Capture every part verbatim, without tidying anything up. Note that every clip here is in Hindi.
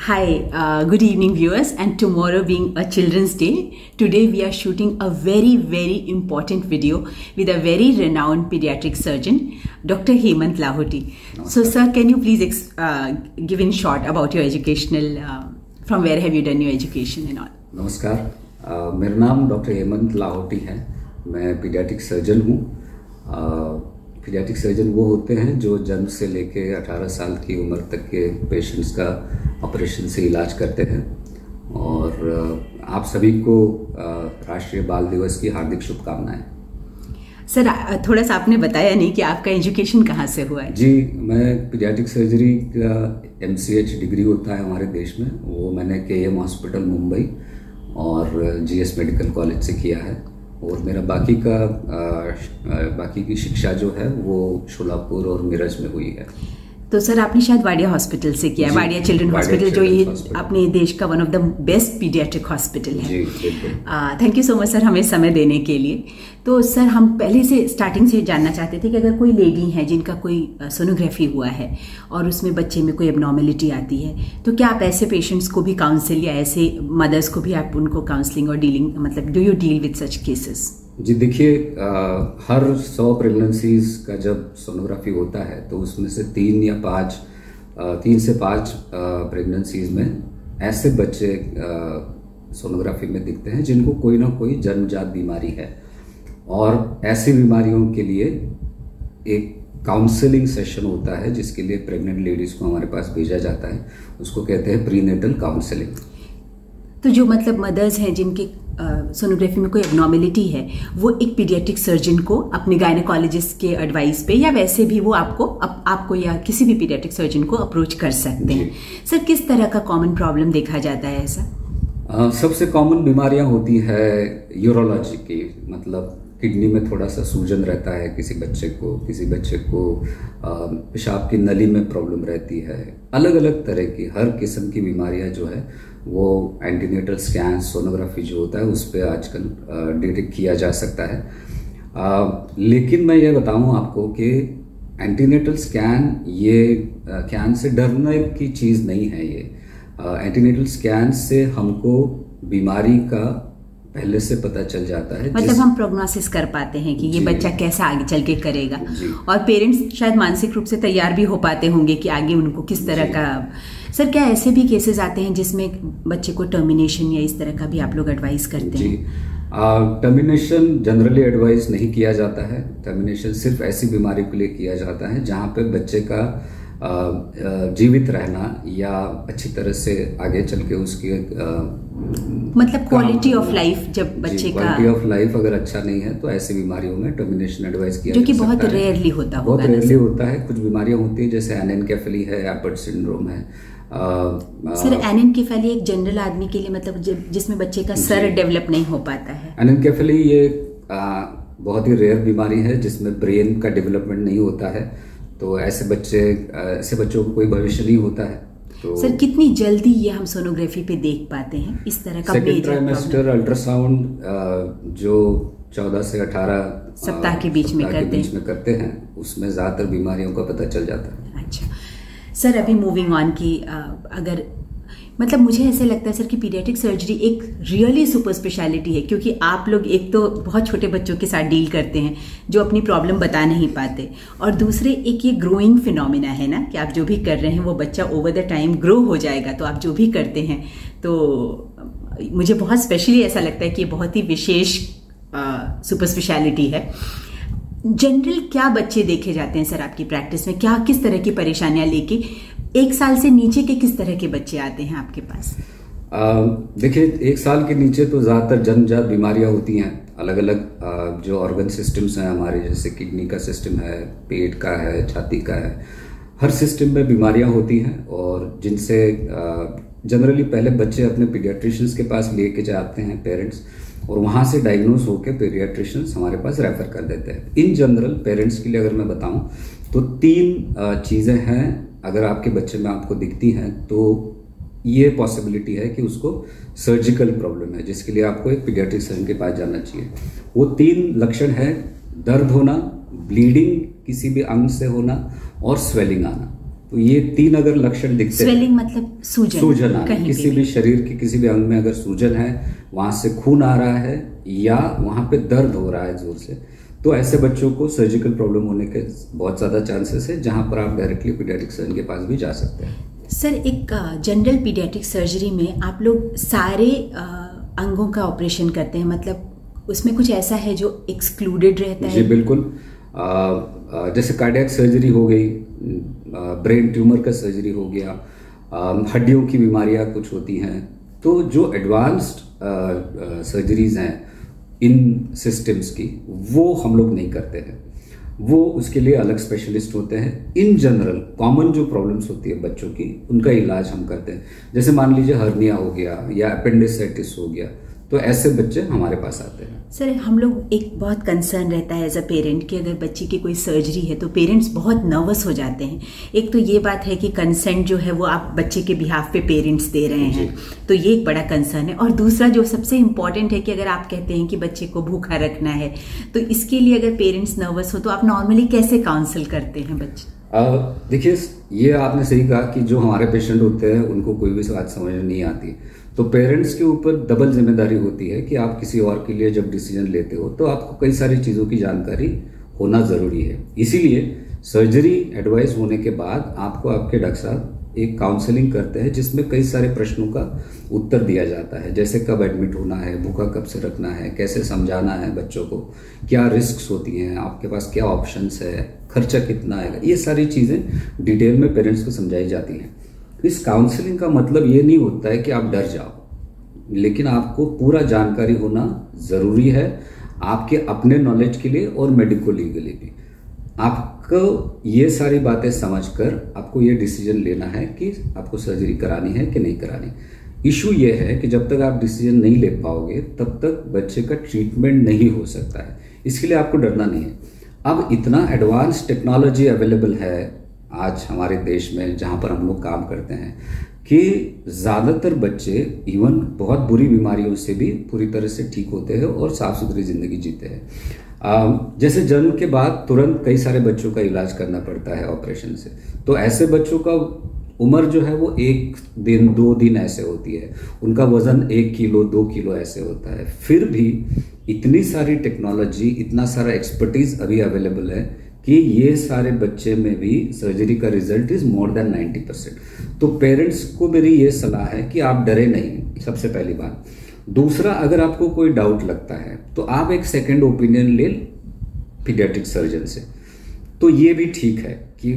Hi, uh, good evening viewers, and tomorrow being a Children's Day, today we are shooting a very very important video with a very renowned pediatric surgeon, Doctor Hemant Lahoti. So sir, can you please ex uh, give in short about your educational, uh, from where have you done your education and all? नमस्कार, uh, मेरा नाम डॉक्टर हेमंत लाहौटी है। मैं पीडियाट्रिक सर्जन हूँ। पीडियाट्रिक सर्जन वो होते हैं जो जन्म से लेके अठारह साल की उम्र तक के पेशेंट्स का ऑपरेशन से इलाज करते हैं। और आप सभी को राष्ट्रीय बाल दिवस की हार्दिक शुभकामनाएं। सर थोड़ा सा आपने बताया नहीं कि आपका एजुकेशन कहाँ से हुआ है? जी, मैं पीडियाट्रिक सर्जरी का एम सी एच डिग्री होता है हमारे देश में, वो मैंने के एम हॉस्पिटल मुंबई और जी एस मेडिकल कॉलेज से किया है। और मेरा बाकी का आ, बाकी की शिक्षा जो है वो शोलापुर और मिरज में हुई है। तो सर आपने शायद वाडिया हॉस्पिटल से किया है, वाडिया चिल्ड्रन हॉस्पिटल, जो ये अपने देश का one of the best paediatric hospital है। Thank you so much sir हमें समय देने के लिए। तो सर हम पहले से स्टार्टिंग से जानना चाहते थे कि अगर कोई लेडी है जिनका कोई सोनोग्राफी हुआ है और उसमें बच्चे में कोई एबनॉर्मेलिटी आती है, तो क्या आप ऐसे पेशेंट्स को भी काउंसिल या ऐसे मदर्स को भी आप उनको काउंसलिंग और डीलिंग, मतलब do you deal with such cases? जी देखिए, हर सौ प्रेगनेंसीज का जब सोनोग्राफी होता है तो उसमें से तीन या पाँच तीन से पाँच प्रेगनेंसीज में ऐसे बच्चे सोनोग्राफी में दिखते हैं जिनको कोई ना कोई जन्मजात बीमारी है। और ऐसी बीमारियों के लिए एक काउंसलिंग सेशन होता है जिसके लिए प्रेग्नेंट लेडीज को हमारे पास भेजा जाता है, उसको कहते हैं प्रीनेटल काउंसलिंग। तो जो मतलब मदर्स हैं जिनके सोनोग्राफी में कोई एबनॉर्मेलिटी है, वो एक पीडियाट्रिक सर्जन को अपने गायनेकोलॉजिस्ट के एडवाइस पे या वैसे भी वो आपको आप, आपको या किसी भी पीडियाट्रिक सर्जन को अप्रोच कर सकते हैं। सर किस तरह का कॉमन प्रॉब्लम देखा जाता है ऐसा? आ, सबसे कॉमन बीमारियां होती है यूरोलॉजी की, मतलब किडनी में थोड़ा सा सूजन रहता है किसी बच्चे को, किसी बच्चे को पेशाब की नली में प्रॉब्लम रहती है। अलग अलग तरह की हर किस्म की बीमारियां जो है वो एंटीनेटल स्कैन सोनोग्राफी जो होता है उस पर आजकल डिटेक्ट किया जा सकता है। आ, लेकिन मैं ये बताऊं आपको कि एंटीनेटल स्कैन ये स्कैन से डरने की चीज़ नहीं है। ये एंटीनेटल स्कैन से हमको बीमारी का पहले से पता चल जाता है, मतलब हम प्रोग्नोसिस कर पाते हैं कि ये बच्चा कैसा आगे चल के करेगा। और पेरेंट्स शायद मानसिक रूप से तैयार भी हो पाते होंगे कि आगे उनको किस तरह का। सर क्या ऐसे भी केसेस आते हैं जिसमें बच्चे को टर्मिनेशन या इस तरह का भी आप लोग एडवाइस करते हैं? टर्मिनेशन जनरली एडवाइस नहीं किया जाता है। टर्मिनेशन सिर्फ ऐसी बीमारी के लिए किया जाता है जहाँ पे बच्चे का आ, जीवित रहना या अच्छी तरह से आगे चल के उसकी आ, मतलब क्वालिटी ऑफ लाइफ, जब बच्चे का क्वालिटी ऑफ लाइफ अगर अच्छा नहीं है तो ऐसी बीमारियों में टर्मिनेशन एडवाइस किया जो कि बहुत रेयरली होता बहुत रेयरली होता है। कुछ बीमारियां होती है जैसे एनेनकेफेली है, एपर्ट सिंड्रोम है। आ, आ, सर एनेनकेफेली एक जनरल आदमी के लिए, मतलब जिसमें बच्चे का सर डेवलप नहीं हो पाता है। एनेनकेफेली ये आ, बहुत ही रेयर बीमारी है जिसमें ब्रेन का डेवलपमेंट नहीं होता है। तो ऐसे बच्चे ऐसे बच्चों को कोई भविष्य नहीं होता है। तो सर कितनी जल्दी ये हम सोनोग्राफी पे देख पाते हैं इस तरह का? सेकंड ट्राइमेस्टर अल्ट्रासाउंड जो चौदह से अठारह सप्ताह के बीच में करते बीच में करते हैं, उसमें ज्यादातर बीमारियों का पता चल जाता है। अच्छा सर, अभी मूविंग ऑन की अगर मतलब मुझे ऐसे लगता है सर कि पीडियाट्रिक सर्जरी एक रियली सुपर स्पेशलिटी है, क्योंकि आप लोग एक तो बहुत छोटे बच्चों के साथ डील करते हैं जो अपनी प्रॉब्लम बता नहीं पाते, और दूसरे एक ये ग्रोइंग फिनोमिना है ना कि आप जो भी कर रहे हैं वो बच्चा ओवर द टाइम ग्रो हो जाएगा। तो आप जो भी करते हैं तो मुझे बहुत स्पेशली ऐसा लगता है कि ये बहुत ही विशेष सुपर स्पेशलिटी है। जनरल क्या बच्चे देखे जाते हैं सर आपकी प्रैक्टिस में? क्या किस तरह की परेशानियां लेके एक साल से नीचे के किस तरह के बच्चे आते हैं आपके पास? देखिए, एक साल के नीचे तो ज़्यादातर जन्मजात बीमारियां होती हैं। अलग अलग जो ऑर्गन सिस्टम्स हैं हमारे, जैसे किडनी का सिस्टम है, पेट का है, छाती का है, हर सिस्टम में बीमारियां होती हैं और जिनसे जनरली पहले बच्चे अपने पीडियाट्रिशियंस के पास लेके जाते हैं पेरेंट्स, और वहाँ से डायग्नोज होकर पीडियाट्रिशियंस हमारे पास रेफर कर देते हैं। इन जनरल पेरेंट्स के लिए अगर मैं बताऊं तो तीन चीज़ें हैं अगर आपके बच्चे में आपको दिखती हैं तो ये पॉसिबिलिटी है कि उसको सर्जिकल प्रॉब्लम है, जिसके लिए आपको एक पीडियाट्रिक सर्जन के पास जाना चाहिए। वो तीन लक्षण है: दर्द होना, ब्लीडिंग किसी भी अंग से होना और स्वेलिंग आना। तो ये तीन अगर लक्षण दिखते हैं, स्वेलिंग मतलब सूजन, सूजन आ किसी भी शरीर के किसी भी अंग में अगर सूजन है, वहां से खून आ रहा है या वहां पे दर्द हो रहा है जोर से, तो ऐसे बच्चों को सर्जिकल प्रॉब्लम होने के बहुत ज्यादा चांसेस है, जहां पर आप डायरेक्टली पीडियाट्रिक सर्जन के पास भी जा सकते हैं। सर, एक जनरल पीडियाट्रिक सर्जरी में आप लोग सारे अंगों का ऑपरेशन करते हैं, मतलब उसमें कुछ ऐसा है जो एक्सक्लूडेड रहता है? जी बिल्कुल। आ, आ, जैसे कार्डियक सर्जरी हो गई, ब्रेन ट्यूमर का सर्जरी हो गया, हड्डियों की बीमारियां कुछ होती हैं, तो जो एडवांस्ड सर्जरीज हैं इन सिस्टम्स की, वो हम लोग नहीं करते हैं, वो उसके लिए अलग स्पेशलिस्ट होते हैं। इन जनरल कॉमन जो प्रॉब्लम्स होती है बच्चों की, उनका इलाज हम करते हैं। जैसे मान लीजिए हर्निया हो गया या अपेंडिसाइटिस हो गया, तो ऐसे बच्चे हमारे पास आते हैं। सर, हम लोग एक बहुत कंसर्न रहता है एज अ पेरेंट कि अगर बच्चे की कोई सर्जरी है तो पेरेंट्स बहुत नर्वस हो जाते हैं। एक तो ये बात है कि कंसेंट जो है वो आप बच्चे के बिहाफ पे पेरेंट्स दे रहे हैं, तो ये एक बड़ा कंसर्न है। और दूसरा जो सबसे इम्पोर्टेंट है कि अगर आप कहते हैं कि बच्चे को भूखा रखना है, तो इसके लिए अगर पेरेंट्स नर्वस हो तो आप नॉर्मली कैसे काउंसिल करते हैं बच्चे? देखिए, ये आपने सही कहा कि जो हमारे पेशेंट होते हैं उनको कोई भी बात समझ में नहीं आती, तो पेरेंट्स के ऊपर डबल जिम्मेदारी होती है कि आप किसी और के लिए जब डिसीजन लेते हो तो आपको कई सारी चीज़ों की जानकारी होना ज़रूरी है। इसीलिए सर्जरी एडवाइस होने के बाद आपको आपके डॉक्टर साहब एक काउंसलिंग करते हैं, जिसमें कई सारे प्रश्नों का उत्तर दिया जाता है, जैसे कब एडमिट होना है, भूखा कब से रखना है, कैसे समझाना है बच्चों को, क्या रिस्क होती हैं, आपके पास क्या ऑप्शंस है, खर्चा कितना आएगा, ये सारी चीज़ें डिटेल में पेरेंट्स को समझाई जाती हैं। इस काउंसलिंग का मतलब ये नहीं होता है कि आप डर जाओ, लेकिन आपको पूरा जानकारी होना ज़रूरी है आपके अपने नॉलेज के लिए और मेडिको लीगली भी। आपको ये सारी बातें समझकर आपको ये डिसीजन लेना है कि आपको सर्जरी करानी है कि नहीं करानी। इशू ये है कि जब तक आप डिसीजन नहीं ले पाओगे तब तक बच्चे का ट्रीटमेंट नहीं हो सकता है, इसके लिए आपको डरना नहीं है। अब इतना एडवांस टेक्नोलॉजी अवेलेबल है आज हमारे देश में जहाँ पर हम लोग काम करते हैं कि ज़्यादातर बच्चे इवन बहुत बुरी बीमारियों से भी पूरी तरह से ठीक होते हैं और साफ सुथरी ज़िंदगी जीते हैं। जैसे जन्म के बाद तुरंत कई सारे बच्चों का इलाज करना पड़ता है ऑपरेशन से, तो ऐसे बच्चों का उम्र जो है वो एक दिन दो दिन ऐसे होती है, उनका वजन एक किलो दो किलो ऐसे होता है। फिर भी इतनी सारी टेक्नोलॉजी, इतना सारा एक्सपर्टीज अभी अवेलेबल है कि ये सारे बच्चे में भी सर्जरी का result is more than ninety percent. तो पेरेंट्स को मेरी ये सलाह है कि आप डरे नहीं, सबसे पहली बात। दूसरा, अगर आपको कोई डाउट लगता है तो आप एक सेकेंड ओपिनियन ले पीडियाट्रिक सर्जन से, तो ये भी ठीक है कि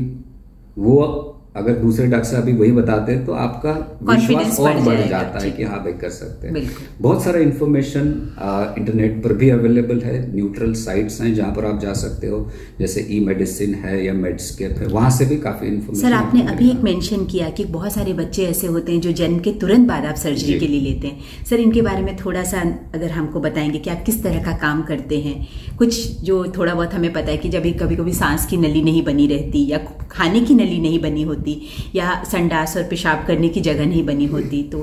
वो अगर दूसरे डॉक्टर साहब भी वही बताते हैं तो आपका विश्वास और बढ़ जाता है कि हाँ भाई कर सकते हैं। बहुत सारा इंफॉर्मेशन इंटरनेट पर भी अवेलेबल है, न्यूट्रल साइट्स हैं जहां पर आप जा सकते हो, जैसे ई मेडिसिन है या मेडस्केप है, वहां से भी काफी इन्फॉर्मेशन। सर, आपने अभी एक मेंशन किया कि बहुत सारे बच्चे ऐसे होते हैं जो जन्म के तुरंत बाद आप सर्जरी के लिए लेते हैं। सर, इनके बारे में थोड़ा सा अगर हमको बताएंगे कि आप किस तरह का काम करते हैं? कुछ जो थोड़ा बहुत हमें पता है कि जब कभी कभी सांस की नली नहीं बनी रहती या खाने की नली नहीं बनी होती या संडास और पेशाब करने की जगह नहीं बनी होती, तो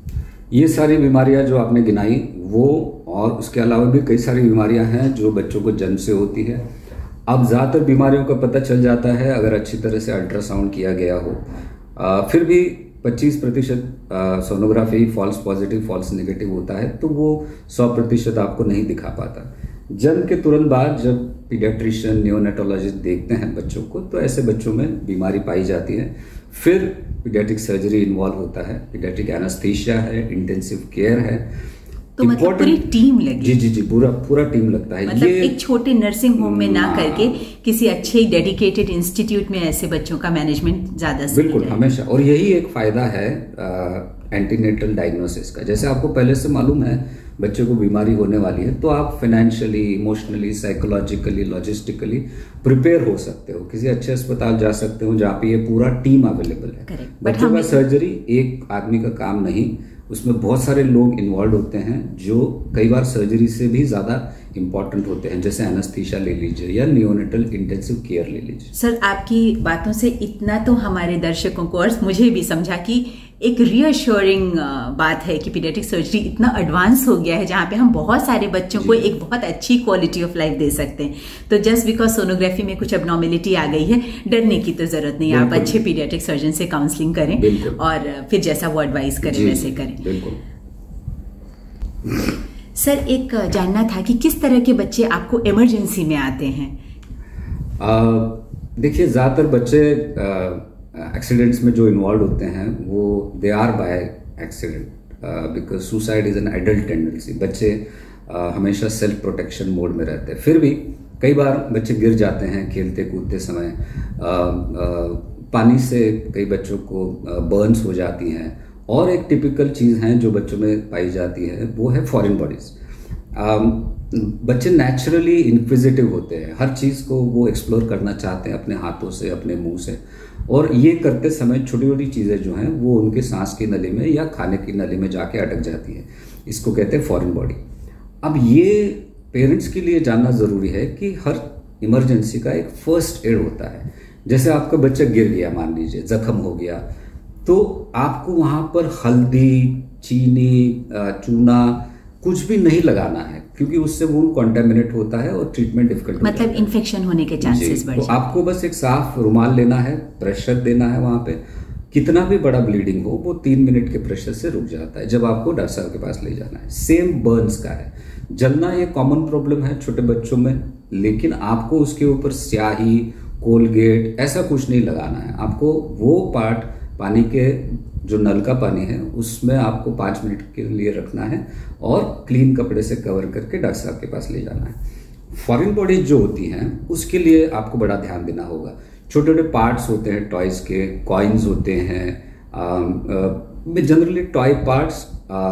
ये सारी बीमारियां जो आपने गिनाई वो, और उसके अलावा भी कई सारी बीमारियां हैं जो बच्चों को जन्म से होती है। अब ज़्यादातर बीमारियों का पता चल जाता है अगर अच्छी तरह से अल्ट्रासाउंड किया गया हो। आ, फिर भी पच्चीस प्रतिशत sonography false positive false negative होता है, तो वो सौ प्रतिशत आपको नहीं दिखा पाता। जन्म के तुरंत बाद जब पीडियाट्रिशियन नियोनेटोलॉजिस्ट देखते हैं बच्चों को, तो ऐसे बच्चों में बीमारी पाई जाती है। फिर पीडियाट्रिक सर्जरी इन्वॉल्व होता है, पीडियाट्रिक एनास्थीसिया है, इंटेंसिव केयर है, तो मतलब पूरी टीम लगी। जी जी जी पूरा पूरा टीम लगता है। मतलब ये एक छोटे नर्सिंग होम में ना करके किसी अच्छे डेडिकेटेड इंस्टीट्यूट में ऐसे बच्चों का मैनेजमेंट ज्यादा सही बिल्कुल हमेशा। और यही एक फायदा है एंटीनेटल डायग्नोसिस का। जैसे आपको पहले से मालूम है बच्चे को बीमारी होने वाली है, तो आप financially, emotionally, psychologically, logistically prepare हो सकते हो, किसी अच्छे अस्पताल जा सकते हो जहाँ पे ये पूरा टीम अवेलेबल है। बच्चों का सर्जरी एक आदमी का काम नहीं, उसमें बहुत सारे लोग इन्वॉल्व होते हैं जो कई बार सर्जरी से भी ज्यादा इंपॉर्टेंट होते हैं, जैसे एनेस्थीसिया ले लीजिए या नियोनेटल इंटेंसिव केयर ले लीजिए। सर, आपकी बातों से इतना तो हमारे दर्शकों को और मुझे भी समझा कि एक रीअश्योरिंग बात है कि पीडियाट्रिक सर्जरी इतना एडवांस हो गया है जहां पे हम बहुत सारे बच्चों को एक बहुत अच्छी क्वालिटी ऑफ लाइफ दे सकते हैं। तो जस्ट बिकॉज सोनोग्राफी में कुछ एबनॉर्मेलिटी आ गई है, डरने की तो जरूरत नहीं। आप अच्छे पीडियाट्रिक सर्जन से काउंसलिंग करें और फिर जैसा वो एडवाइस करें वैसे करें। बिल्कुल। सर, एक जानना था कि किस तरह के बच्चे आपको इमरजेंसी में आते हैं? देखिए, ज़्यादातर बच्चे एक्सीडेंट्स में जो इन्वॉल्व होते हैं वो they are by accident, because suicide is an adult tendency. बच्चे uh, हमेशा सेल्फ प्रोटेक्शन मोड में रहते हैं। फिर भी कई बार बच्चे गिर जाते हैं खेलते कूदते समय, uh, uh, पानी से कई बच्चों को बर्न्स uh, हो जाती हैं। और एक टिपिकल चीज़ है जो बच्चों में पाई जाती है वो है फॉरेन बॉडीज। बच्चे नेचुरली इन्क्विजिटिव होते हैं, हर चीज़ को वो एक्सप्लोर करना चाहते हैं अपने हाथों से, अपने मुंह से, और ये करते समय छोटी छोटी चीज़ें जो हैं वो उनके सांस की नली में या खाने की नली में जाके अटक जाती है। इसको कहते हैं फॉरेन बॉडी। अब ये पेरेंट्स के लिए जानना ज़रूरी है कि हर इमरजेंसी का एक फर्स्ट एड होता है। जैसे आपका बच्चा गिर गया, मान लीजिए जख्म हो गया, तो आपको वहाँ पर हल्दी, चीनी, चूना कुछ भी नहीं लगाना है, क्योंकि उससे वुंड कॉन्टेमिनेट होता है और ट्रीटमेंट डिफिकल्ट, मतलब इन्फेक्शन होने के चांसेस बढ़ जाते हैं। तो आपको बस एक साफ रुमाल लेना है, प्रेशर देना है वहाँ पे, कितना भी बड़ा ब्लीडिंग हो वो तीन मिनट के प्रेशर से रुक जाता है जब आपको डॉक्टर साहब के पास ले जाना है। सेम बर्न्स का है, जलना ये कॉमन प्रॉब्लम है छोटे बच्चों में, लेकिन आपको उसके ऊपर स्याही, कोलगेट ऐसा कुछ नहीं लगाना है। आपको वो पार्ट पानी के जो नल का पानी है उसमें आपको पाँच मिनट के लिए रखना है और क्लीन कपड़े से कवर करके डॉक्टर साहब के पास ले जाना है। फॉरेन बॉडीज जो होती हैं उसके लिए आपको बड़ा ध्यान देना होगा। छोटे छोटे पार्ट्स होते हैं टॉयज के, कॉइन्स होते हैं, जनरली टॉय पार्ट्स,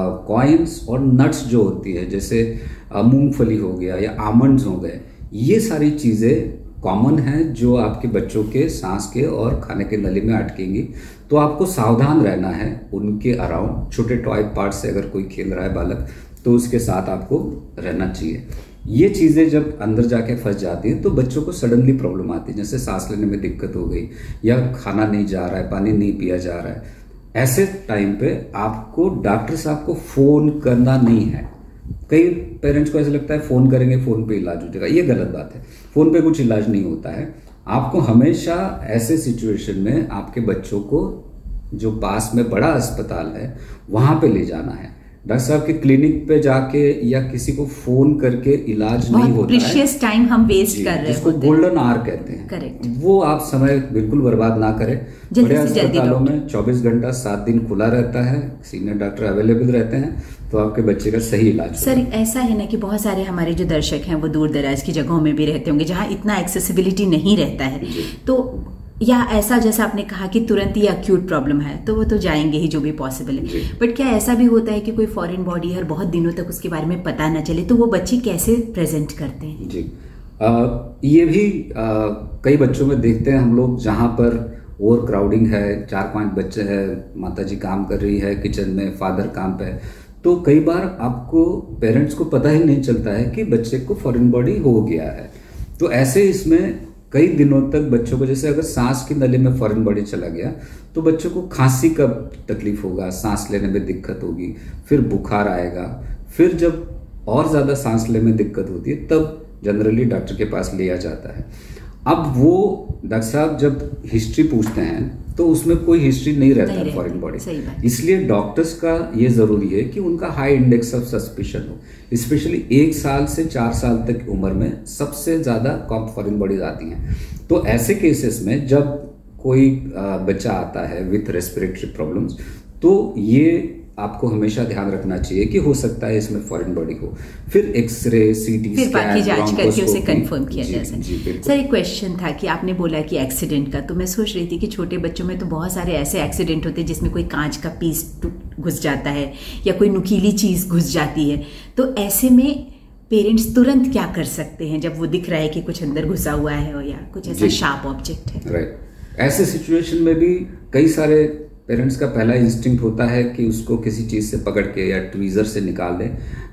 कॉइन्स और नट्स जो होती है, जैसे मूंगफली हो गया या आमंड्स हो गए, ये सारी चीज़ें कॉमन है जो आपके बच्चों के सांस के और खाने के नली में अटकेंगी। तो आपको सावधान रहना है उनके अराउंड। छोटे टॉय पार्ट से अगर कोई खेल रहा है बालक तो उसके साथ आपको रहना चाहिए। ये चीज़ें जब अंदर जाके फंस जाती हैं तो बच्चों को सडनली प्रॉब्लम आती है, जैसे सांस लेने में दिक्कत हो गई या खाना नहीं जा रहा है, पानी नहीं पिया जा रहा है। ऐसे टाइम पे आपको डॉक्टर साहब को फोन करना नहीं है। कई पेरेंट्स को ऐसा लगता है फोन करेंगे फोन पे इलाज हो जाएगा, ये गलत बात है। फोन पे कुछ इलाज नहीं होता है। आपको हमेशा ऐसे सिचुएशन में आपके बच्चों को जो पास में बड़ा अस्पताल है वहां पे ले जाना है। डॉक्टर साहब के क्लिनिक पे जाके या किसी को फोन करके इलाज नहीं होता है। प्रीशियस टाइम हम वेस्ट कर रहे हैं, गोल्डन आवर कहते हैं। करेक्ट। वो आप समय बिल्कुल बर्बाद ना करें। बड़े अस्पतालों में चौबीस घंटा सात दिन खुला रहता है, सीनियर डॉक्टर अवेलेबल रहते हैं, तो आपके बच्चे का सही इलाज। सर, ऐसा है ना कि बहुत सारे हमारे जो दर्शक हैं वो दूर दराज की जगहों में भी रहते होंगे जहाँ इतना एक्सेसिबिलिटी नहीं रहता है, तो या ऐसा जैसा आपने कहा कि तुरंत ही अक्यूट प्रॉब्लम है तो वो तो जाएंगे ही जो भी पॉसिबल है, बट क्या ऐसा भी होता है कि कोई फॉरेन बॉडी है और बहुत दिनों तक उसके बारे में पता ना चले, तो वो बच्चे कैसे प्रेजेंट करते हैं? जी, आ, ये भी आ, कई बच्चों में देखते हैं हम लोग, जहाँ पर ओवर क्राउडिंग है, चार पांच बच्चे हैं, माता जी काम कर रही है किचन में, फादर काम पे है, तो कई बार आपको पेरेंट्स को पता ही नहीं चलता है कि बच्चे को फॉरेन बॉडी हो गया है। तो ऐसे इसमें कई दिनों तक बच्चों को, जैसे अगर सांस की नली में फॉरेन बॉडी चला गया तो बच्चों को खांसी का तकलीफ होगा, सांस लेने में दिक्कत होगी, फिर बुखार आएगा, फिर जब और ज्यादा सांस लेने में दिक्कत होती है तब जनरली डॉक्टर के पास लिया जाता है। अब वो डॉक्टर साहब जब हिस्ट्री पूछते हैं तो उसमें कोई हिस्ट्री नहीं रहता है फॉरेन बॉडी, इसलिए डॉक्टर्स का ये जरूरी है कि उनका हाई इंडेक्स ऑफ सस्पिशन हो। स्पेशली एक साल से चार साल तक की उम्र में सबसे ज्यादा कॉम फॉरेन बॉडीज आती हैं। तो ऐसे केसेस में जब कोई बच्चा आता है विथ रेस्पिरेटरी प्रॉब्लम्स, तो ये आपको हमेशा ध्यान रखना चाहिए कि हो सकता है इसमें फॉरेन बॉडी हो। फिर एक्सरे, सीटी स्कैन, बाकी जांच करके उसे कंफर्म किया जा सकता। सर, एक क्वेश्चन था कि आपने बोला कि एक्सीडेंट का, तो मैं सोच रही थी कि छोटे बच्चों में तो बहुत सारे ऐसे एक्सीडेंट होते हैं जिसमें कोई कांच का पीस घुस जाता है या कोई नुकीली चीज घुस जाती है, तो ऐसे में पेरेंट्स तुरंत क्या कर सकते हैं जब वो दिख रहा है कि कुछ अंदर घुसा हुआ है या कुछ ऐसा शार्प ऑब्जेक्ट है? राइट, ऐसे सिचुएशन में भी कई सारे पेरेंट्स का पहला इंस्टिंक्ट होता है कि उसको किसी चीज़ से पकड़ के या ट्वीज़र से निकाल दें,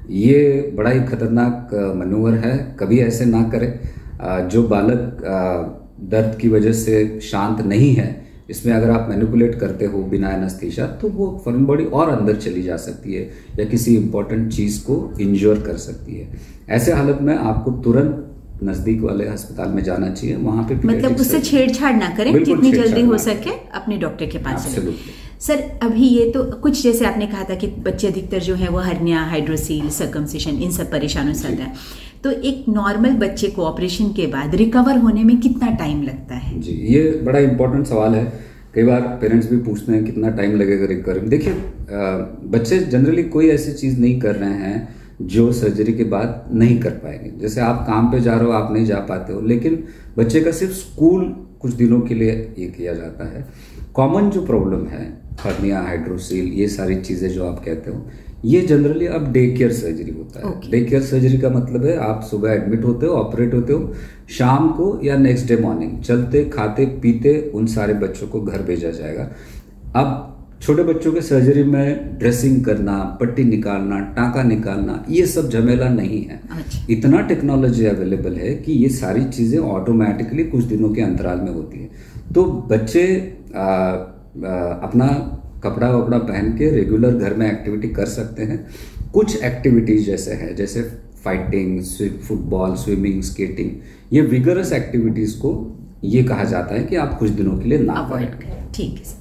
ये बड़ा ही खतरनाक मनोवर है, कभी ऐसे ना करें। जो बालक दर्द की वजह से शांत नहीं है, इसमें अगर आप मैनिपुलेट करते हो बिना एनेस्थीसिया तो वो फॉरेन बॉडी और अंदर चली जा सकती है या किसी इंपॉर्टेंट चीज को इंज्योर कर सकती है। ऐसे हालत में आपको तुरंत नजदीक वाले अस्पताल में जाना चाहिए, वहां पे मतलब उससे छेड़छाड़ ना करें, जितनी जल्दी हो सके अपने डॉक्टर के पास चलें। सर अभी ये तो कुछ जैसे आपने कहा था कि बच्चे अधिकतर जो है वो हर्निया, हाइड्रोसील, सर्कमसिशन इन सब परेशानियों से आता है, तो एक नॉर्मल बच्चे को ऑपरेशन के बाद रिकवर होने में कितना टाइम लगता है? जी, ये बड़ा इंपॉर्टेंट सवाल है। कई बार पेरेंट्स भी पूछते हैं कितना टाइम लगेगा रिकवर में। देखिए, बच्चे जनरली कोई ऐसी चीज नहीं कर रहे हैं जो सर्जरी के बाद नहीं कर पाएंगे। जैसे आप काम पे जा रहे हो, आप नहीं जा पाते हो, लेकिन बच्चे का सिर्फ स्कूल कुछ दिनों के लिए ये किया जाता है। कॉमन जो प्रॉब्लम है, हर्निया, हाइड्रोसील, ये सारी चीजें जो आप कहते हो, ये जनरली अब डे केयर सर्जरी होता है। okay. डे केयर सर्जरी का मतलब है आप सुबह एडमिट होते हो, ऑपरेट होते हो, शाम को या नेक्स्ट डे मॉर्निंग चलते खाते पीते उन सारे बच्चों को घर भेजा जाएगा। अब छोटे बच्चों के सर्जरी में ड्रेसिंग करना, पट्टी निकालना, टाँका निकालना, ये सब झमेला नहीं है। अच्छा। इतना टेक्नोलॉजी अवेलेबल है कि ये सारी चीजें ऑटोमेटिकली कुछ दिनों के अंतराल में होती है। तो बच्चे आ, आ, अपना कपड़ा वपड़ा पहन के रेगुलर घर में एक्टिविटी कर सकते हैं। कुछ एक्टिविटीज जैसे है, जैसे फाइटिंग, फुटबॉल, स्विमिंग, स्केटिंग, ये विगरस एक्टिविटीज को ये कहा जाता है कि आप कुछ दिनों के लिए ना अवॉइड करें। ठीक है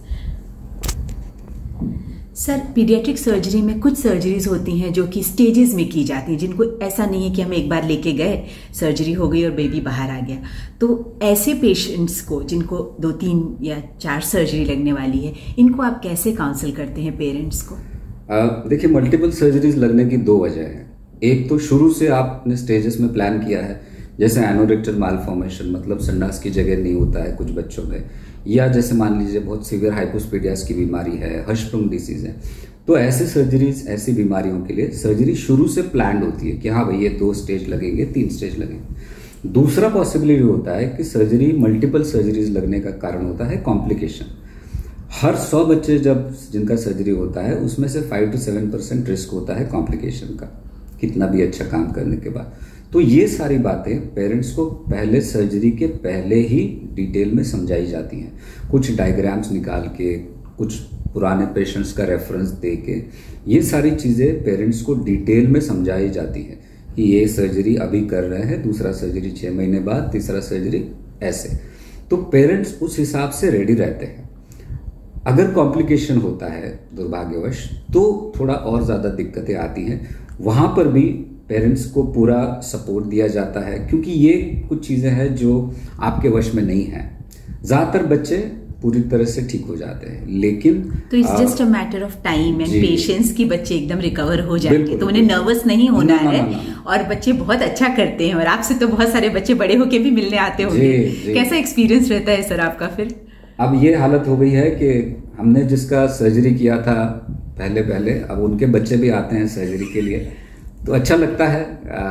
सर, पीडियाट्रिक सर्जरी में कुछ सर्जरीज होती हैं जो कि स्टेजेस में की जाती हैं, जिनको ऐसा नहीं है कि हम एक बार लेके गए, सर्जरी हो गई और बेबी बाहर आ गया। तो ऐसे पेशेंट्स को जिनको दो तीन या चार सर्जरी लगने वाली है, इनको आप कैसे काउंसिल करते हैं पेरेंट्स को? देखिए, मल्टीपल सर्जरीज लगने की दो वजह है। एक तो शुरू से आपने स्टेजेस में प्लान किया है, जैसे एनोरेक्टल मालफॉर्मेशन, मतलब संडास की जगह नहीं होता है कुछ बच्चों में, या जैसे मान लीजिए बहुत सीवियर हाइपोस्पीडियास की बीमारी है, हर्शस्प्रुंग डिसीज है, तो ऐसे सर्जरीज, ऐसी बीमारियों के लिए सर्जरी शुरू से प्लान होती है कि हाँ भाई ये दो स्टेज लगेंगे, तीन स्टेज लगेंगे। दूसरा पॉसिबिलिटी होता है कि सर्जरी, मल्टीपल सर्जरीज लगने का कारण होता है कॉम्प्लिकेशन। हर सौ बच्चे जब जिनका सर्जरी होता है, उसमें से five to seven percent risk होता है कॉम्प्लिकेशन का, कितना भी अच्छा काम करने के बाद। तो ये सारी बातें पेरेंट्स को पहले सर्जरी के पहले ही डिटेल में समझाई जाती हैं। कुछ डायग्राम्स निकाल के, कुछ पुराने पेशेंट्स का रेफरेंस दे के, ये सारी चीज़ें पेरेंट्स को डिटेल में समझाई जाती है कि ये सर्जरी अभी कर रहे हैं, दूसरा सर्जरी छः महीने बाद, तीसरा सर्जरी ऐसे। तो पेरेंट्स उस हिसाब से रेडी रहते हैं। अगर कॉम्प्लिकेशन होता है दुर्भाग्यवश, तो थोड़ा और ज़्यादा दिक्कतें आती हैं। वहाँ पर भी पेरेंट्स को पूरा सपोर्ट दिया जाता है, क्योंकि ये कुछ चीज़ें हैं जो आपके वश में नहीं है। ज़्यादातर बच्चे पूरी तरह से ठीक हो जाते हैं, लेकिन तो it's just a matter of time and patience कि बच्चे एकदम रिकवर हो जाएंगे। तो उन्हें नर्वस नहीं होना है, और बच्चे बहुत अच्छा करते हैं। और आपसे तो बहुत सारे बच्चे बड़े होके भी मिलने आते होंगे, कैसा एक्सपीरियंस रहता है सर आपका फिर? अब ये हालत हो गई है कि हमने जिसका सर्जरी किया था पहले पहले, अब उनके बच्चे भी आते हैं सर्जरी के लिए, तो अच्छा लगता है।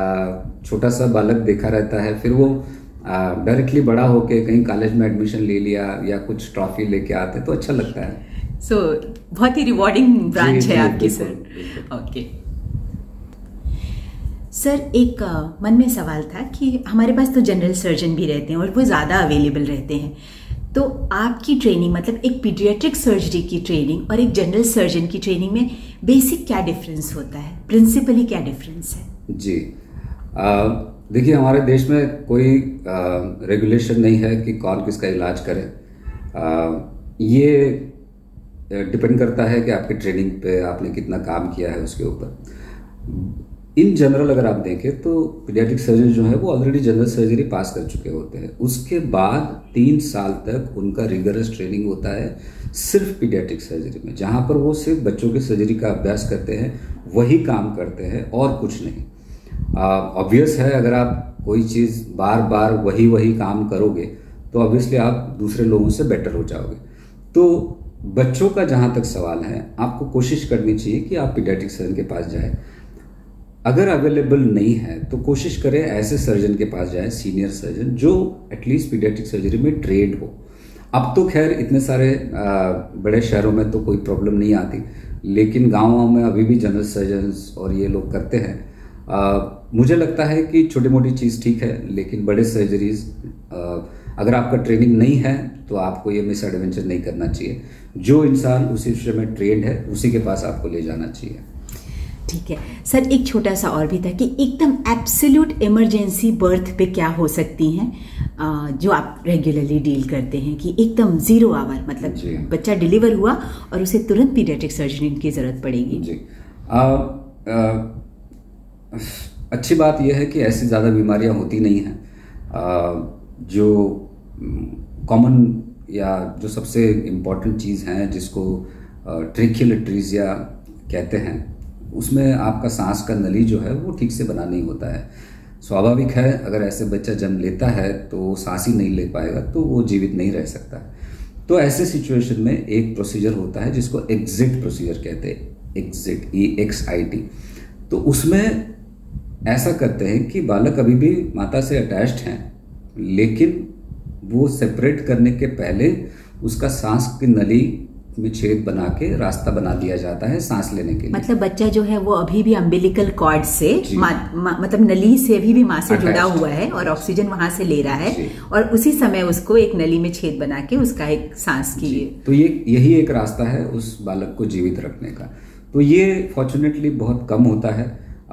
छोटा सा बालक देखा रहता है, फिर वो डायरेक्टली बड़ा होके कहीं कॉलेज में एडमिशन ले लिया या कुछ ट्रॉफी लेके आते, तो अच्छा लगता है। सो so, बहुत ही रिवॉर्डिंग ब्रांच है आपकी सर। ओके सर, एक uh, मन में सवाल था कि हमारे पास तो जनरल सर्जन भी रहते हैं और वो ज़्यादा अवेलेबल रहते हैं, तो आपकी ट्रेनिंग, मतलब एक पीडियाट्रिक सर्जरी की ट्रेनिंग और एक जनरल सर्जन की ट्रेनिंग में बेसिक क्या डिफरेंस होता है, प्रिंसिपली क्या डिफरेंस है? जी, देखिए, हमारे देश में कोई रेगुलेशन नहीं है कि कौन किसका इलाज करे। आ, ये डिपेंड करता है कि आपकी ट्रेनिंग पे आपने कितना काम किया है उसके ऊपर। इन जनरल अगर आप देखें तो पीडियाट्रिक सर्जन जो है वो ऑलरेडी जनरल सर्जरी पास कर चुके होते हैं। उसके बाद तीन साल तक उनका रिगरस ट्रेनिंग होता है सिर्फ पीडियाट्रिक सर्जरी में, जहाँ पर वो सिर्फ बच्चों की सर्जरी का अभ्यास करते हैं, वही काम करते हैं और कुछ नहीं। ऑब्वियस है, अगर आप कोई चीज़ बार बार वही वही काम करोगे तो ऑब्वियसली आप दूसरे लोगों से बेटर हो जाओगे। तो बच्चों का जहाँ तक सवाल है, आपको कोशिश करनी चाहिए कि आप पीडियाट्रिक सर्जन के पास जाएं। अगर अवेलेबल नहीं है तो कोशिश करें ऐसे सर्जन के पास जाएं, सीनियर सर्जन, जो एटलीस्ट पीडियाट्रिक सर्जरी में ट्रेंड हो। अब तो खैर इतने सारे आ, बड़े शहरों में तो कोई प्रॉब्लम नहीं आती, लेकिन गाँव में अभी भी जनरल सर्जन्स और ये लोग करते हैं। आ, मुझे लगता है कि छोटी मोटी चीज़ ठीक है, लेकिन बड़े सर्जरीज अगर आपका ट्रेनिंग नहीं है तो आपको ये मिस एडवेंचर नहीं करना चाहिए। जो इंसान उसी विषय में ट्रेंड है उसी के पास आपको ले जाना चाहिए। ठीक है सर, एक छोटा सा और भी था कि एकदम एब्सोल्यूट इमरजेंसी बर्थ पे क्या हो सकती हैं जो आप रेगुलरली डील करते हैं, कि एकदम जीरो आवर मतलब बच्चा डिलीवर हुआ और उसे तुरंत पीडियाट्रिक सर्जरी की जरूरत पड़ेगी? जी आ, आ, अच्छी बात यह है कि ऐसी ज़्यादा बीमारियां होती नहीं हैं। जो कॉमन या जो सबसे इम्पॉर्टेंट चीज़ हैं जिसको ट्रेकियल एट्रीजिया कहते हैं, उसमें आपका सांस का नली जो है वो ठीक से बना नहीं होता है। स्वाभाविक है, अगर ऐसे बच्चा जन्म लेता है तो सांस ही नहीं ले पाएगा तो वो जीवित नहीं रह सकता। तो ऐसे सिचुएशन में एक प्रोसीजर होता है जिसको एग्जिट प्रोसीजर कहते हैं, exit E X I T. तो उसमें ऐसा करते हैं कि बालक अभी भी माता से अटैच्ड हैं, लेकिन वो सेपरेट करने के पहले उसका सांस की नली में छेद बना के रास्ता बना दिया जाता है सांस लेने के लिए। मतलब बच्चा जो है वो अभी भी अम्बिलिकल कॉर्ड से मा, मा, मतलब नली से अभी भी माँ से जुड़ा हुआ है और ऑक्सीजन वहां से ले रहा है और उसी समय उसको एक नली में छेद बना के उसका एक सांस की, तो ये यही एक रास्ता है उस बालक को जीवित रखने का। तो ये फॉर्चुनेटली बहुत कम होता है।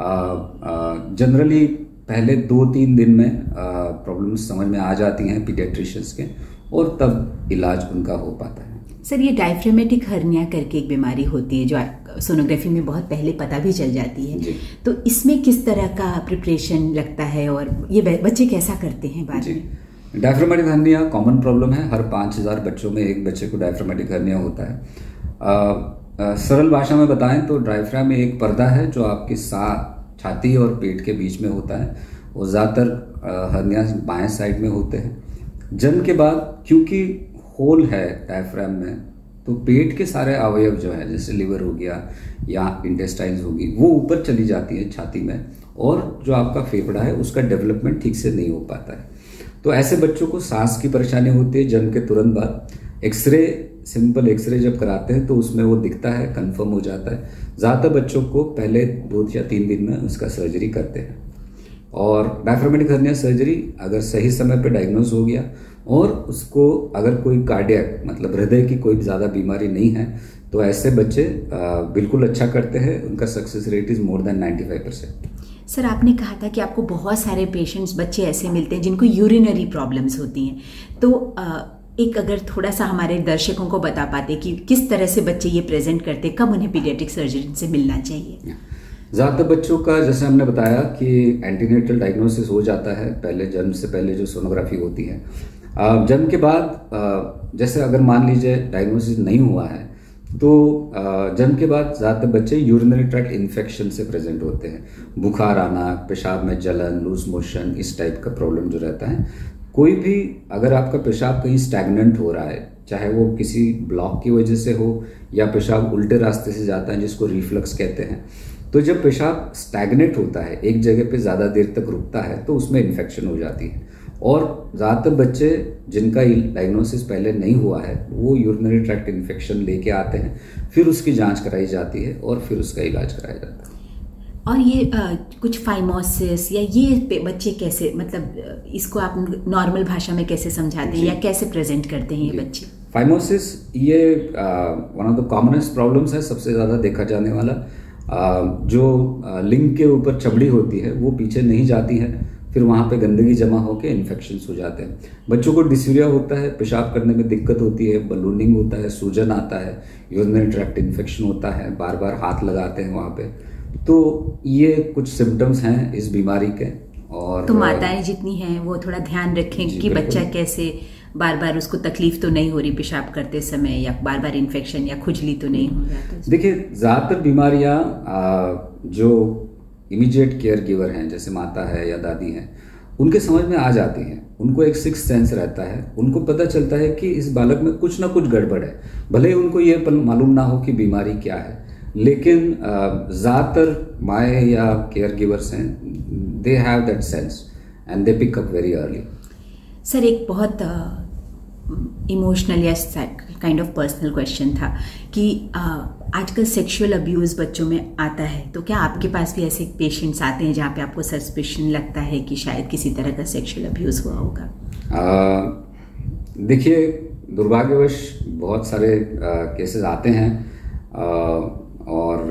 जनरली पहले दो तीन दिन में प्रॉब्लम्स समझ में आ जाती हैं पीडियाट्रिशियंस के, और तब इलाज उनका हो पाता है। सर, ये डायफ्रामेटिक हर्निया करके एक बीमारी होती है जो सोनोग्राफी में बहुत पहले पता भी चल जाती है, तो इसमें किस तरह का प्रिपरेशन लगता है और ये बच्चे कैसा करते हैं बाद में? डायफ्रामेटिक हर्निया कॉमन प्रॉब्लम है, हर पाँच हजार बच्चों में एक बच्चे को डायफ्रामेटिक हर्निया होता है। आ, आ, सरल भाषा में बताएं तो डायफ्राम में एक पर्दा है जो आपकी सांस, छाती और पेट के बीच में होता है। वो ज़्यादातर हर्निया बाएं साइड में होते हैं। जन्म के बाद क्योंकि होल है डायफ्राम में, तो पेट के सारे अवयव जो है जैसे लिवर हो गया या इंटेस्टाइन्स होगी वो ऊपर चली जाती है छाती में, और जो आपका फेफड़ा है उसका डेवलपमेंट ठीक से नहीं हो पाता है। तो ऐसे बच्चों को सांस की परेशानी होती है। जन्म के तुरंत बाद एक्सरे, सिंपल एक्सरे जब कराते हैं तो उसमें वो दिखता है, कंफर्म हो जाता है। ज़्यादातर बच्चों को पहले दो या तीन दिन में उसका सर्जरी करते हैं। और डायफ्रामेटिक हर्निया सर्जरी अगर सही समय पे डायग्नोज हो गया और उसको अगर कोई कार्डियक मतलब हृदय की कोई ज़्यादा बीमारी नहीं है तो ऐसे बच्चे बिल्कुल अच्छा करते हैं। उनका success rate is more than ninety five percent. Sir, आपने कहा था कि आपको बहुत सारे पेशेंट्स, बच्चे ऐसे मिलते हैं जिनको यूरिनरी प्रॉब्लम्स होती हैं, तो आ, एक अगर थोड़ा सा हमारे दर्शकों को बता पाते कि किस तरह से बच्चे ये प्रेजेंट करते, कब उन्हें पीडियाट्रिक सर्जन से मिलना चाहिए? ज़्यादातर बच्चों का जैसे हमने बताया कि एंटीनेटल डायग्नोसिस हो जाता है पहले, जन्म से पहले जो सोनोग्राफी होती है। जन्म के बाद जैसे अगर मान लीजिए डायग्नोसिस नहीं हुआ है तो जन्म के बाद ज़्यादातर बच्चे यूरिनरी ट्रैक्ट इन्फेक्शन से प्रेजेंट होते हैं। बुखार आना, पेशाब में जलन, लूज मोशन, इस टाइप का प्रॉब्लम जो रहता है। कोई भी अगर आपका पेशाब कहीं स्टैग्नेंट हो रहा है, चाहे वो किसी ब्लॉक की वजह से हो या पेशाब उल्टे रास्ते से जाता है जिसको रिफ्लक्स कहते हैं, तो जब पेशाब स्टैग्नेट होता है, एक जगह पे ज़्यादा देर तक रुकता है, तो उसमें इन्फेक्शन हो जाती है। और ज़्यादातर बच्चे जिनका डायग्नोसिस पहले नहीं हुआ है वो यूरिनरी ट्रैक्ट इन्फेक्शन लेके आते हैं, फिर उसकी जांच कराई जाती है और फिर उसका इलाज कराया जाता है। और ये आ, कुछ फाइमोसिस या ये बच्चे कैसे, मतलब इसको आप नॉर्मल भाषा में कैसे समझाते हैं या कैसे प्रेजेंट करते हैं ये बच्चे? फाइमोसिस ये one of the commonest problems है, सबसे ज़्यादा देखा जाने वाला। आ, जो लिंग के ऊपर चमड़ी होती है वो पीछे नहीं जाती है, फिर वहाँ पे गंदगी जमा होकर इन्फेक्शंस हो जाते हैं। बच्चों को डिस्यूरिया होता है, पेशाब करने में दिक्कत होती है, बलूनिंग होता है, सूजन आता है, यूरिनरी ट्रैक्ट इन्फेक्शन होता है, बार बार हाथ लगाते हैं वहाँ पे। तो ये कुछ सिम्टम्स हैं इस बीमारी के। और तो माताएं जितनी हैं वो थोड़ा ध्यान रखें कि बच्चा कैसे, बार बार उसको तकलीफ तो नहीं हो रही पेशाब करते समय, या बार बार इन्फेक्शन या खुजली तो नहीं हो रहा। देखिए, ज़्यादातर बीमारियाँ जो इमीडिएट केयर गिवर हैं जैसे माता है या दादी हैं, उनके समझ में आ जाती हैं। उनको एक सिक्स सेंस रहता है, उनको पता चलता है कि इस बालक में कुछ ना कुछ गड़बड़ है। भले ही उनको ये मालूम ना हो कि बीमारी क्या है, लेकिन ज़्यादातर माए या केयर गिवर्स हैं, they have that sense and they pick up very early. Sir, एक बहुत इमोशनल या काइंड ऑफ पर्सनल क्वेश्चन था कि uh, आजकल सेक्सुअल अब्यूज़ बच्चों में आता है, तो क्या आपके पास भी ऐसे पेशेंट्स आते हैं जहाँ पे आपको सस्पिशन लगता है कि शायद किसी तरह का सेक्सुअल अब्यूज़ हुआ होगा? देखिए, दुर्भाग्यवश बहुत सारे केसेस आते हैं आ, और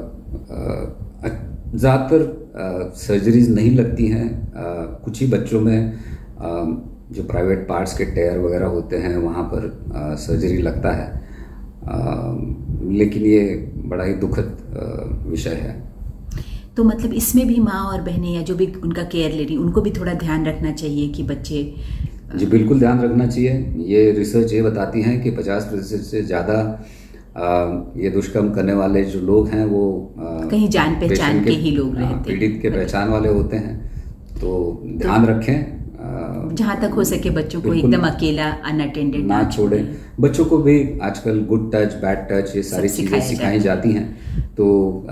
ज़्यादातर सर्जरीज नहीं लगती हैं। आ, कुछ ही बच्चों में आ, जो प्राइवेट पार्ट्स के टेयर वगैरह होते हैं वहाँ पर आ, सर्जरी लगता है, आ, लेकिन ये बड़ा ही दुखद विषय है। तो मतलब इसमें भी माँ और बहनें या जो भी उनका केयर ले रही, उनको भी थोड़ा ध्यान रखना चाहिए कि बच्चे। जी बिल्कुल ध्यान रखना चाहिए। ये रिसर्च ये बताती है कि पचास प्रतिशत से ज़्यादा ये दुष्कर्म करने वाले जो लोग हैं वो आ, कहीं जान पहचान के, के ही लोग रहते हैं, पीड़ित के पहचान वाले होते हैं। तो ध्यान तो, रखें, जहाँ तक हो सके बच्चों को एकदम अकेला अनअटेंडेड ना छोड़ें। बच्चों को भी आजकल गुड टच, बैड टच, ये सारी चीज़ें सिखाई जाती हैं। तो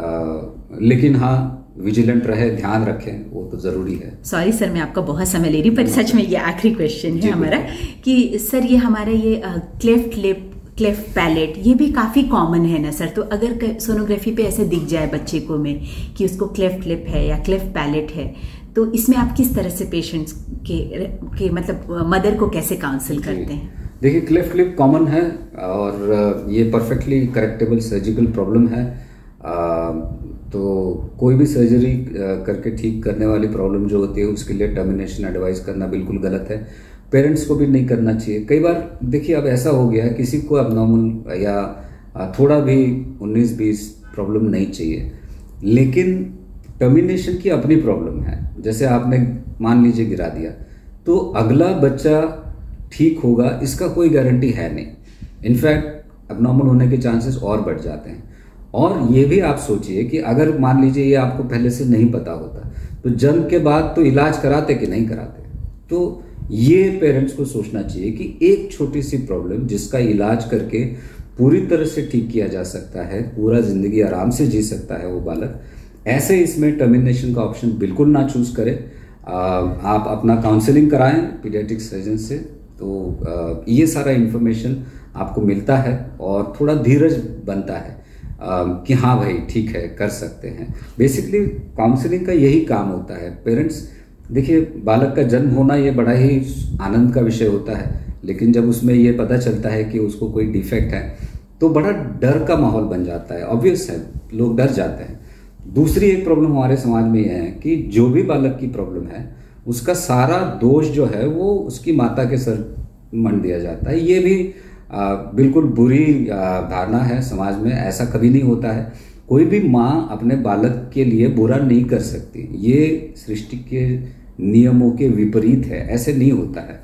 आ, लेकिन हाँ, विजिलेंट रहे, ध्यान रखें, वो तो ज़रूरी है। सॉरी सर, मैं आपका बहुत समय ले रही हूँ, पर सच में ये आखिरी क्वेश्चन है हमारा कि सर ये हमारा ये क्लेफ्ट लिप, क्लेफ्ट पैलेट, ये भी काफ़ी कॉमन है ना सर? तो अगर सोनोग्राफी पे ऐसे दिख जाए बच्चे को में कि उसको क्लेफ्ट लिप है या क्लेफ्ट पैलेट है, तो इसमें आप किस तरह से पेशेंट्स के, के मतलब मदर को कैसे काउंसिल करते हैं? देखिए, क्लेफ्ट लिप कॉमन है और ये परफेक्टली करेक्टेबल सर्जिकल प्रॉब्लम है। आ, तो कोई भी सर्जरी करके ठीक करने वाली प्रॉब्लम जो होती है उसके लिए टर्मिनेशन एडवाइस करना बिल्कुल गलत है। पेरेंट्स को भी नहीं करना चाहिए। कई बार देखिए, अब ऐसा हो गया है किसी को एबनॉर्मल या थोड़ा भी उन्नीस बीस प्रॉब्लम नहीं चाहिए, लेकिन टर्मिनेशन की अपनी प्रॉब्लम है। जैसे आपने मान लीजिए गिरा दिया, तो अगला बच्चा ठीक होगा इसका कोई गारंटी है नहीं। इनफैक्ट एबनॉर्मल होने के चांसेस और बढ़ जाते हैं। और ये भी आप सोचिए कि अगर मान लीजिए ये आपको पहले से नहीं पता होता तो जन्म के बाद तो इलाज कराते कि नहीं कराते। तो ये पेरेंट्स को सोचना चाहिए कि एक छोटी सी प्रॉब्लम जिसका इलाज करके पूरी तरह से ठीक किया जा सकता है, पूरा जिंदगी आराम से जी सकता है वो बालक, ऐसे इसमें टर्मिनेशन का ऑप्शन बिल्कुल ना चूज करें। आप अपना काउंसलिंग कराएं पीडियाट्रिक सर्जन से, तो आ, ये सारा इंफॉर्मेशन आपको मिलता है और थोड़ा धीरज बनता है आ, कि हाँ भाई ठीक है, कर सकते हैं। बेसिकली काउंसलिंग का यही काम होता है। पेरेंट्स देखिए, बालक का जन्म होना ये बड़ा ही आनंद का विषय होता है, लेकिन जब उसमें ये पता चलता है कि उसको कोई डिफेक्ट है तो बड़ा डर का माहौल बन जाता है। ऑब्वियस है, लोग डर जाते हैं। दूसरी एक प्रॉब्लम हमारे समाज में यह है कि जो भी बालक की प्रॉब्लम है उसका सारा दोष जो है वो उसकी माता के सर मंड दिया जाता है। ये भी आ, बिल्कुल बुरी धारणा है समाज में। ऐसा कभी नहीं होता है। कोई भी माँ अपने बालक के लिए बुरा नहीं कर सकती। ये सृष्टि के नियमों के विपरीत है, ऐसे नहीं होता है।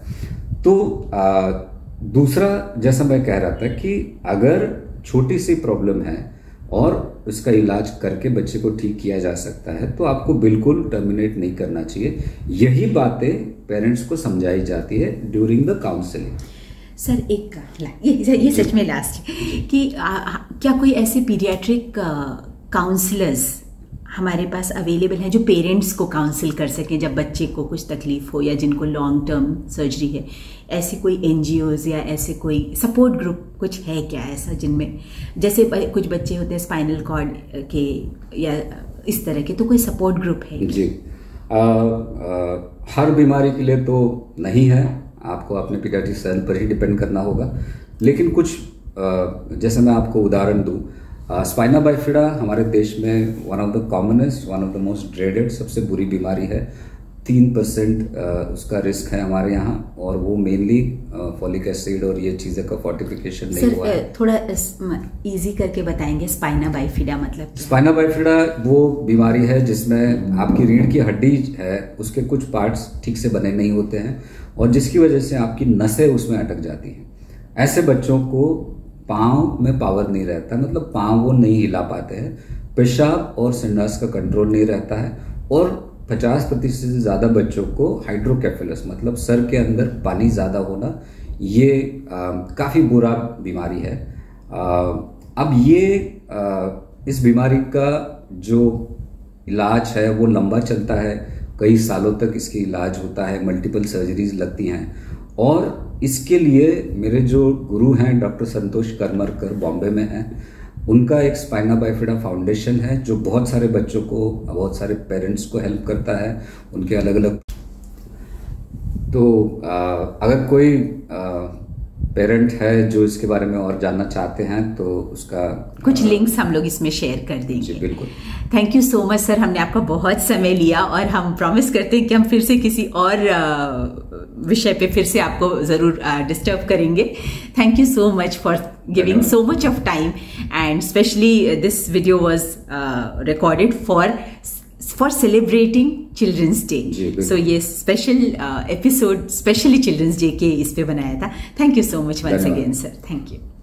तो आ, दूसरा, जैसा मैं कह रहा था कि अगर छोटी सी प्रॉब्लम है और उसका इलाज करके बच्चे को ठीक किया जा सकता है तो आपको बिल्कुल टर्मिनेट नहीं करना चाहिए। यही बातें पेरेंट्स को समझाई जाती है ड्यूरिंग द काउंसलिंग। सर एक ये ये सच में लास्ट कि आ, क्या कोई ऐसे पीडियाट्रिक काउंसलर्स हमारे पास अवेलेबल हैं जो पेरेंट्स को काउंसिल कर सकें जब बच्चे को कुछ तकलीफ हो या जिनको लॉन्ग टर्म सर्जरी है? ऐसे कोई एनजीओज या ऐसे कोई सपोर्ट ग्रुप कुछ है क्या ऐसा, जिनमें जैसे कुछ बच्चे होते हैं स्पाइनल कॉर्ड के या इस तरह के, तो कोई सपोर्ट ग्रुप है? जी आ, आ, हर बीमारी के लिए तो नहीं है, आपको अपने पीडियाट्रिक सर्जन पर ही डिपेंड करना होगा। लेकिन कुछ जैसे मैं आपको उदाहरण दूं, स्पाइना बाइफिडा हमारे देश में one of the commonest, one of the most dreaded, सबसे बुरी बीमारी है। तीन परसेंट उसका रिस्क है हमारे यहाँ, और वो मेनली फॉलिक एसिड और ये चीज़ें का फोर्टिफिकेशन नहीं हुआ है। थोड़ा इजी करके बताएंगे स्पाइना बाइफिडा मतलब? स्पाइना बाइफिडा वो बीमारी है जिसमें आपकी रीढ़ की हड्डी है, उसके कुछ पार्ट्स ठीक से बने नहीं होते हैं और जिसकी वजह से आपकी नसें उसमें अटक जाती हैं। ऐसे बच्चों को पाँव में पावर नहीं रहता, मतलब पाँव वो नहीं हिला पाते हैं, पेशाब और संडास का कंट्रोल नहीं रहता है, और पचास प्रतिशत से ज़्यादा बच्चों को हाइड्रोकेफेलस मतलब सर के अंदर पानी ज़्यादा होना, ये काफ़ी बुरा बीमारी है। आ, अब ये आ, इस बीमारी का जो इलाज है वो लंबा चलता है, कई सालों तक इसकी इलाज होता है, मल्टीपल सर्जरीज लगती हैं। और इसके लिए मेरे जो गुरु हैं डॉक्टर संतोष करमरकर बॉम्बे में हैं, उनका एक स्पाइना बाइफिडा फाउंडेशन है जो बहुत सारे बच्चों को, बहुत सारे पेरेंट्स को हेल्प करता है उनके अलग अलग। तो आ, अगर कोई पेरेंट है जो इसके बारे में और जानना चाहते हैं तो उसका कुछ लिंक्स हम लोग इसमें शेयर कर देंगे। जी बिल्कुल। Thank you so much sir, हमने आपका बहुत समय लिया और हम प्रॉमिस करते हैं कि हम फिर से किसी और विषय पे फिर से आपको ज़रूर डिस्टर्ब करेंगे। Thank you so much for giving so much of time and specially this video was recorded for for celebrating children's day. So ये special episode specially children's day के इस पे बनाया था। Thank you so much once again sir, thank you.